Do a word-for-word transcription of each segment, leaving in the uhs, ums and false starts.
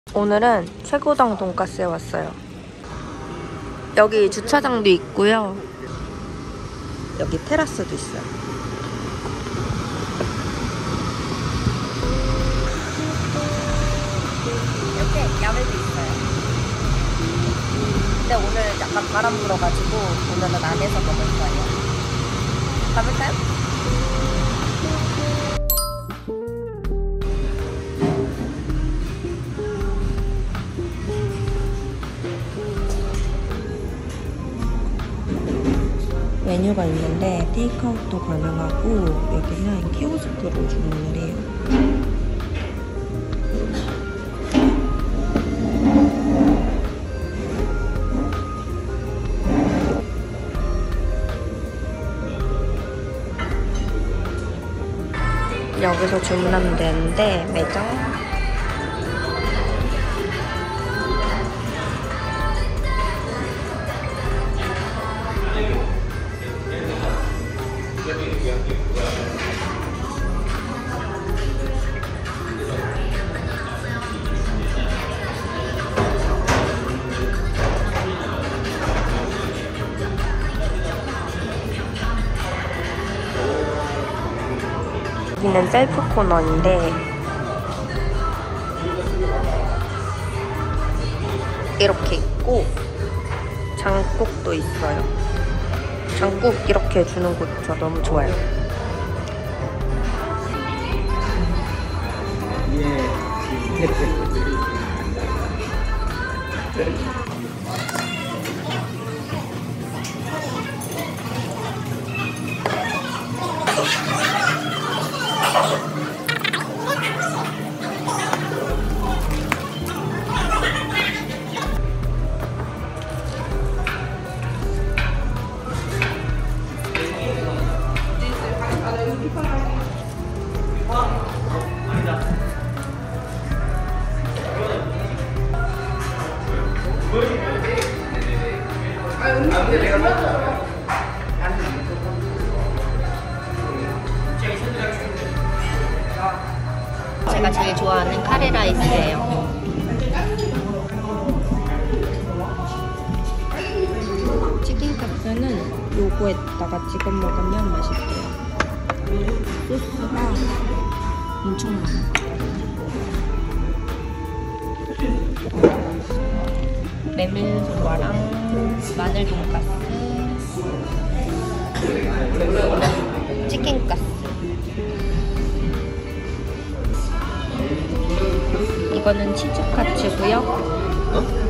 오늘은 최고당 돈가스에 왔어요. 여기 주차장도 있고요. 여기 테라스도 있어요. 이렇게 야외도 있어요. 근데 오늘 약간 바람 불어가지고 오늘은 안에서 먹을 거예요. 가볼까요? 메뉴가 있는데 테이크아웃도 가능하고 여기는 키오스크로 주문을 해요. 여기서 주문하면 되는데 매장 여기는 셀프 코너인데 이렇게 있고 장국도 있어요. 장국 이렇게 주는 곳 저 너무 좋아요. 제가 제일 좋아하는 카레라이스예요. 치킨카츠는 요거에다가 찍어 먹으면 맛있대요. 소스가 엄청 많아요. 메밀 소바랑 마늘 돈가스, 치킨가스. 이거는 치즈카츠고요. 어?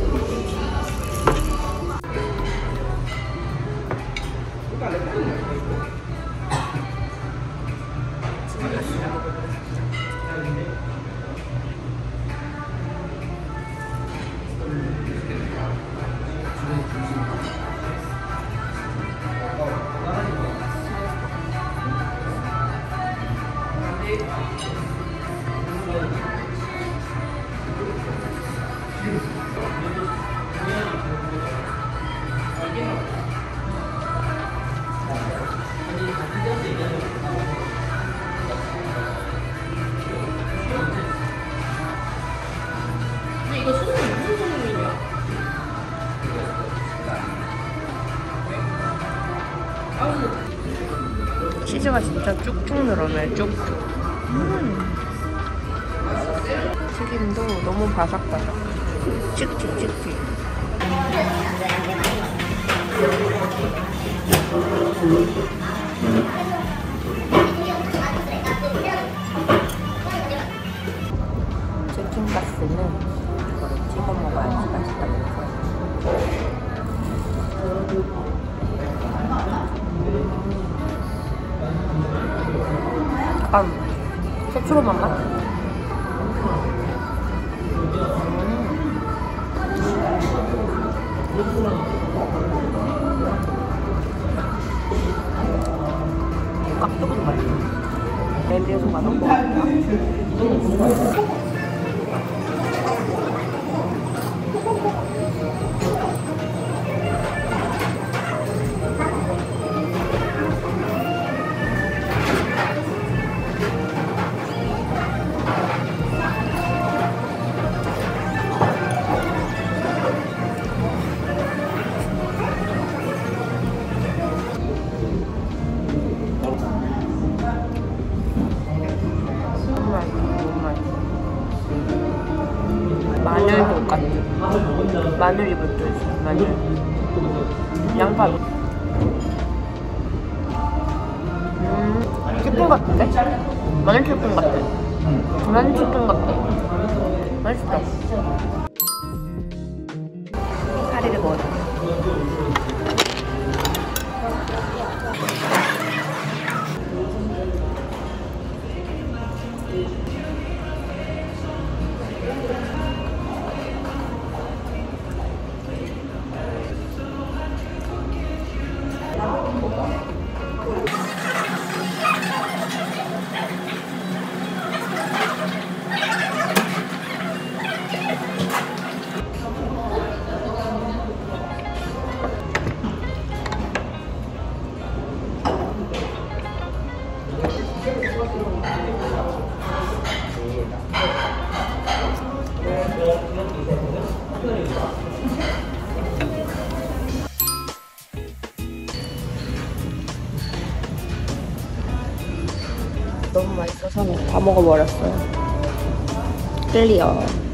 이거 소스 무슨 소금이야? 치즈가 진짜 쭉쭉 늘어나요. 쭉쭉. 음. 튀김도 너무 바삭바삭. 찍찍찍찍. 치킨가스는 이거를 찍어 먹어야지 맛있다면서요. 약간 새초롬한 맛? 깍두기도 맛있어. 메밀소바 넣고 마늘 돈까스. 마늘이 붙어 있어. 마늘. 양파. 음, 치킨 같은데? 마늘 치킨 같아. 마늘 치킨 같아. 맛있다. 카레를 먹어줘. 너무 맛있어서 다 먹어버렸어요. 클리어.